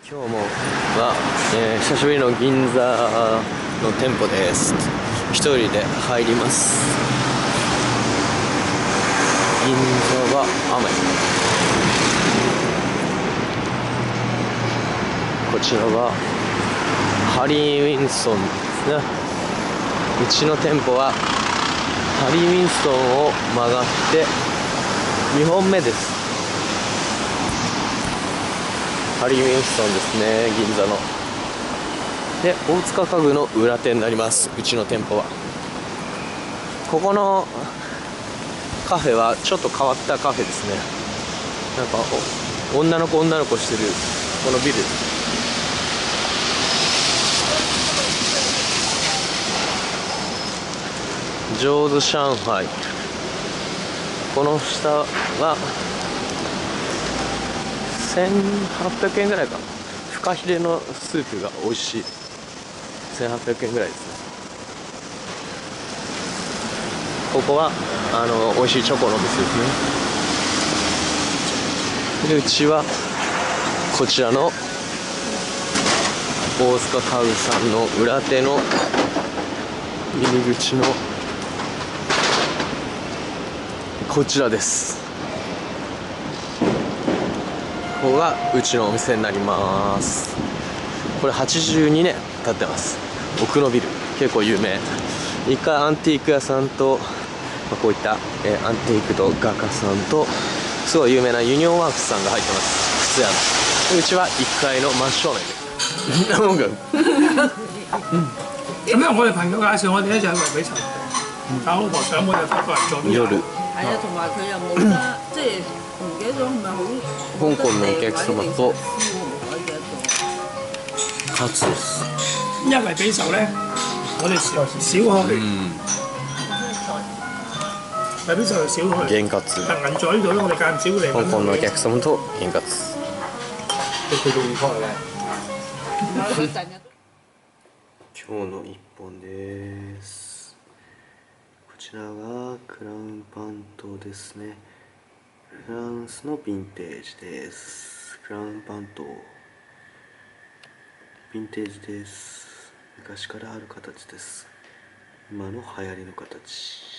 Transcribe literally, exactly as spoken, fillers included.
今日もは、えー、久しぶりの銀座の店舗です。一人で入ります。銀座は雨。こちらはハリー・ウィンストンですね。うちの店舗はハリー・ウィンストンを曲がってにほんめです。ハリー・ウィンストンですね、銀座の。で、大塚家具の裏手になります、うちの店舗は。ここのカフェはちょっと変わったカフェですね。なんか女の子女の子してるこのビル。ジョーズ上海。この下はせんはっぴゃくえんぐらいかな。フカヒレのスープが美味しい。せんはっぴゃくえんぐらいですね。ここはあの美味しいチョコのお店ですね。で、うちはこちらの大塚家具さんの裏手の入り口のこちらです。ここがうちのお店になります。これはちじゅうにねん経ってます。奥のビル結構有名。いっかいアンティーク屋さんと、まあ、こういった、えー、アンティークと画家さんとすごい有名なユニオンワークスさんが入ってます。靴屋の。うちはいっかいの真正面で。 咁咧，我哋朋友介紹我哋咧就係維比茶，但我老婆想我哋法國人做都有。 係啊，同埋佢又冇得，即係唔記得咗係咪好香港のお客様とカツです。 因為維比壽咧，我哋少少去。嗯。維比壽就少去。 ゲンカツ。 但銀座呢度咧，我哋間唔少會嚟。 香港のお客様とゲンカツ。 佢哋會開咧。 今日の一本です。こちらがクラウンパントですね。フランスのヴィンテージです。クラウンパントヴィンテージです。昔からある形です。今の流行りの形。